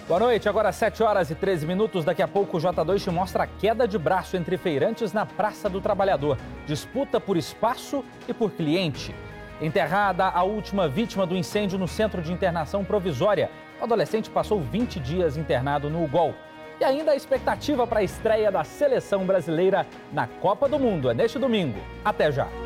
Boa noite, agora 7 horas e 13 minutos. Daqui a pouco o J2 te mostra a queda de braço entre feirantes na Praça do Trabalhador. Disputa por espaço e por cliente. Enterrada a última vítima do incêndio no Centro de Internação Provisória. O adolescente passou 20 dias internado no UGOL. E ainda a expectativa para a estreia da seleção brasileira na Copa do Mundo. É neste domingo. Até já!